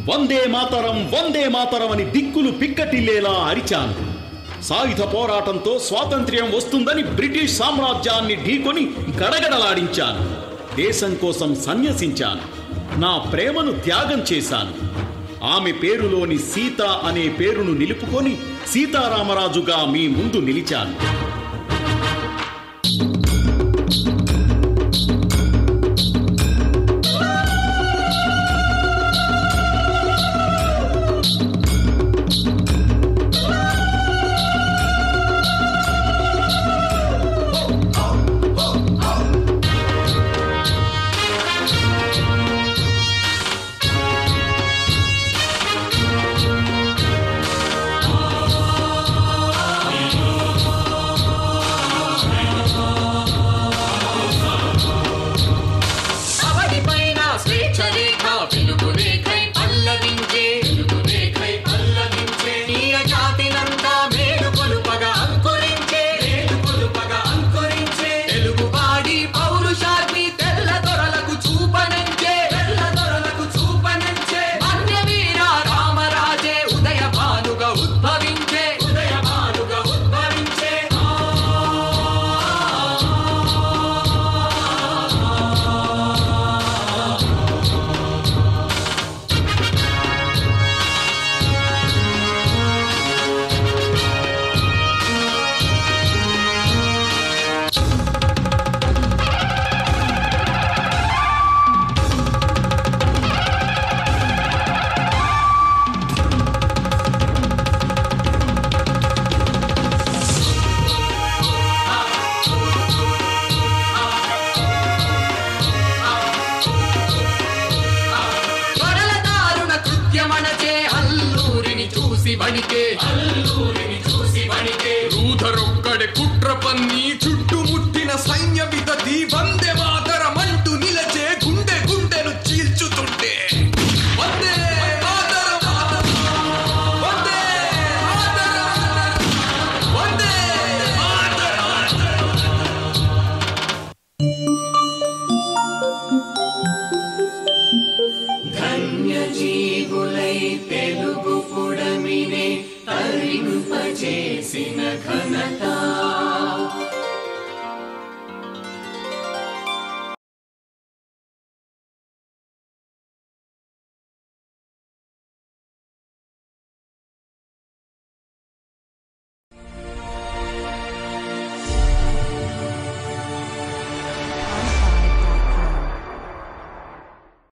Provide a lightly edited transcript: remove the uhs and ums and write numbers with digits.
వందే మాతరం అని దిక్కులు పిక్కటిల్లేలా అరిచాను. సాయుధ పోరాటంతో స్వాతంత్ర్యం వస్తుందని బ్రిటిష్ సామ్రాజ్యాన్ని ఢీకొని గడగడలాడించాను. దేశం కోసం సన్యసించాను. నా ప్రేమను త్యాగం చేశాను. ఆమె పేరులోని సీత అనే పేరును నిలుపుకొని సీతారామరాజుగా మీ ముందు నిలిచాను. రూధరొక్కడే కుట్ర పన్ని చుట్టుముట్టిన సైన్య విదతి వందే మాతరమంటూ నిలచే గుండె గుండెను చీల్చుతుంటే వందే మాతరం వందే మాతరం వందే మాతరం. ధన్య జీవులై తెలుగు పుడమినే తరింపజేసిన ఘనత